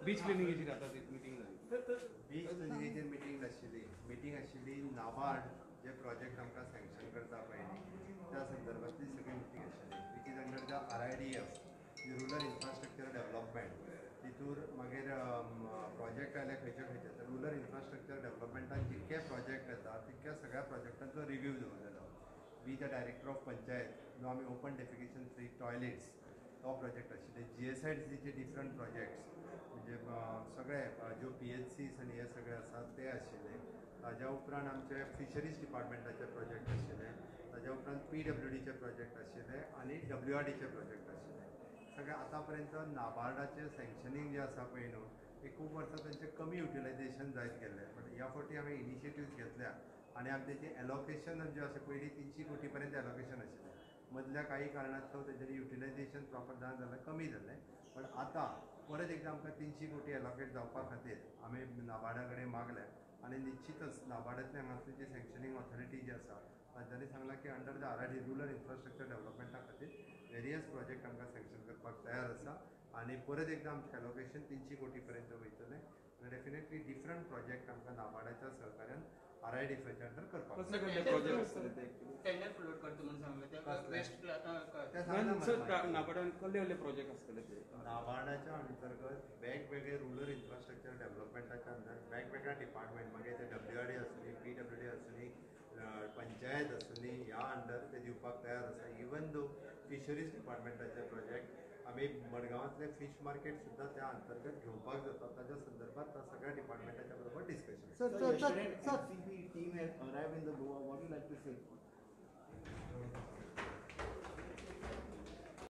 Beach क्लिनिंगेची आता meeting झाली. Beach क्लिनिंगेचेर meeting आशिल्ली नाबार्ड जे प्रोजेक्ट आमकां सँक्शन करता पळय त्या संदर्भातली सगळी मिटींग आशिल्ली, which is under the RIDF, rural infrastructure development. तितूर मागीर प्रोजेक्ट आयले खंयचे तर रुरल इन्फ्रास्ट्रक्चर डेव्हलपमेंटान जितके प्रोजेक्ट येता तितक्या सगळ्या प्रोजेक्टांचो रिव्ह्यू दवरलेलो. We the director of panchayat जो आमी ओपन डेफिकेशन फ्री टॉयलेट्स तो प्रोजेक्ट आशिल्ले. GSIDCचे डिफरंट प्रोजेक्ट्स म्हणजे सगळे ज्यो PHCs आनी हे सगळे आसात ते आशिल्ले. ताज्या उपरांत आमचे फिशरीज डिपार्टमेंटाचे प्रोजेक्ट आशिल्ले. ताज्या उपरांत PWDचे प्रोजेक्ट आशिल्ले आनी WRDचे प्रोजेक्ट आशिल्ले. सगळे आतां पर्यंत नाबार्डाचें सँक्शनींग जें आसा पळय न्हू ते खूब वर्सां तांचें कमी युटिलायजेशन जायत गेल्लें. बट ह्या फावटी हांवें इनिशिएटिव्स घेतल्या आनी आमी तेची एलोकेशन जें आसा पयलीं 300 कोटी पर्यंत एलोकेशन आशिल्लें. मदल्या काही कारणास्तव तेजें युटिलायजेशन प्रॉपर जावन जाल्यार कमी जालें. पण आतां परत एकदां आमकां 300 कोटी एलोकेट जावपा खातीर आमी नाबार्डा कडेन मागल्या आनी निश्चितच नाबार्डांतली हांगासरली जी सँक्शनींग ऑथॉरिटी जी आसा तांच्यांनी सांगलां की under the RID rural infrastructure डेव्हलपमेंटा खातीर वेरियस प्रोजेक्ट आमकां सँक्शन करपाक तयार आसा आनी परत एकदां आमचें एलोकेशन 300 कोटी पर्यंत वयतलें आनी डेफिनेटली डिफरंट प्रोजेक्ट आमकां नाबार्डाच्या सहकार्यान RIDFच्या अंडर करपाक टेंडर फ्लोट करता म्हणून सांगलें नाबार्डान कसले प्रोजेक्ट आसतले ते नाबार्डाच्या अंतर्गत वेगवेगळे रुरल इन्फ्रास्ट्रक्चर डेव्हलपमेंटाच्या अंदर वेगवेगळ्या डिपार्टमेंट मागीर ते WRD आसुनी PWD आसुनी पंचायत आसुनी ह्या अंडर ते दिवपाक तयार आसा. इवन दो फिशरीज डिपार्टमेंटाचे प्रोजेक्ट आमी मडगांवांतले फीश मार्केट सुद्दां त्या अंतर्गत घेवपाक जाता. ताच्या संदर्भात त्या सगळ्या डिपार्टमेंटाच्या बरोबर discussion. Sir, yesterday NCP team has arrived in the Goa. What would you like to say?